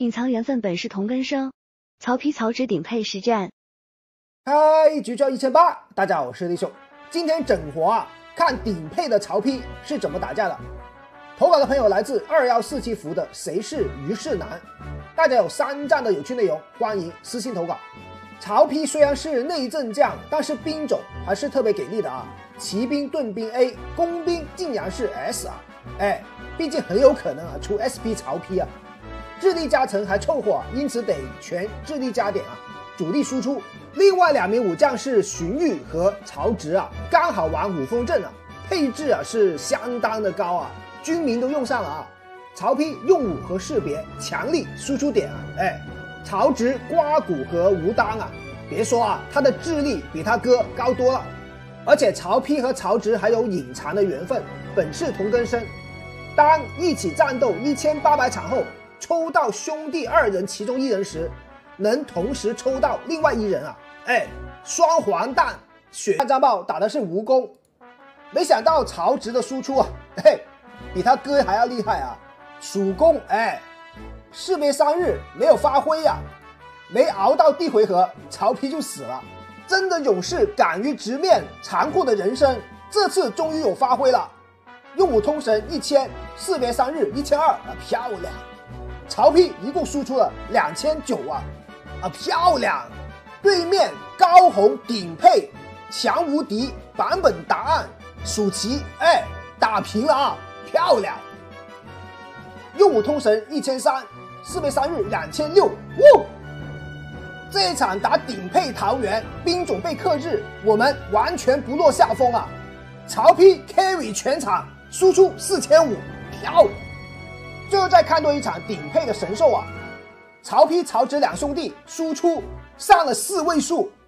隐藏缘分本是同根生，曹丕曹植顶配实战。 嗨，局教1800，大家好，我是李兄。今天整活看顶配的曹丕是怎么打架的。投稿的朋友来自2147服的谁是虞世南，大家有3战的有趣内容，欢迎私信投稿。曹丕虽然是内政将，但是兵种还是特别给力的骑兵盾兵 A， 工兵竟然是 S 毕竟很有可能出 SP 曹丕智力加成还凑合因此得全智力加点主力输出。另外2名武将是荀彧和曹植刚好玩五峰阵配置是相当的高军民都用上了曹丕用武和识别强力输出点曹植刮骨和吴当别说他的智力比他哥高多了。而且曹丕和曹植还有隐藏的缘分，本是同根生。当一起战斗1800场后，抽到兄弟2人其中1人时，能同时抽到另外1人双黄蛋血战报打的是无功。没想到曹植的输出比他哥还要厉害蜀公士别3日没有发挥没熬到第回合，曹丕就死了。真的勇士敢于直面残酷的人生，这次终于有发挥了。用武通神1000，士别3日1200漂亮。曹丕一共输出了2900漂亮。对面高洪顶配强无敌版本答案蜀齐打平了漂亮。用武通神1300，士别3日2600这一场打顶配桃园，兵种被克制，我们完全不落下风曹丕 carry 全场，输出4500漂亮。最后再看多一场顶配的神兽曹丕曹植2兄弟输出上了4位数